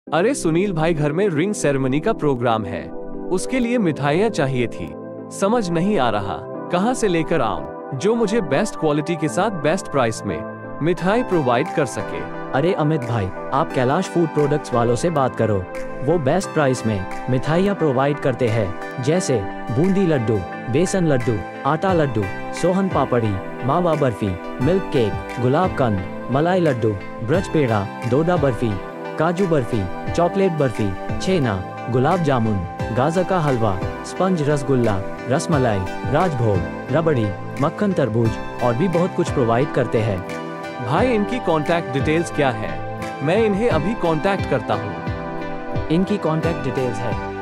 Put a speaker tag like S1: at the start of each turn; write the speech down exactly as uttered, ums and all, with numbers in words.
S1: अरे सुनील भाई, घर में रिंग सेरेमनी का प्रोग्राम है, उसके लिए मिठाइयाँ चाहिए थी। समझ नहीं आ रहा कहाँ से लेकर आऊं जो मुझे बेस्ट क्वालिटी के साथ बेस्ट प्राइस में मिठाई प्रोवाइड कर सके।
S2: अरे अमित भाई, आप कैलाश फूड प्रोडक्ट्स वालों से बात करो। वो बेस्ट प्राइस में मिठाइयाँ प्रोवाइड करते हैं, जैसे बूंदी लड्डू, बेसन लड्डू, आटा लड्डू, सोहन पापड़ी, मावा बर्फी, मिल्क केक, गुलाब कंद, मलाई लड्डू, ब्रज पेड़ा, डोडा बर्फी, काजू बर्फी, चॉकलेट बर्फी, छेना, गुलाब जामुन, गाजर का हलवा, स्पंज रसगुल्ला, रसमलाई, राजभोग, रबड़ी, मक्खन तरबूज और भी बहुत कुछ प्रोवाइड करते हैं।
S1: भाई इनकी कॉन्टैक्ट डिटेल्स क्या है? मैं इन्हें अभी कॉन्टैक्ट करता हूँ।
S2: इनकी कॉन्टैक्ट डिटेल्स है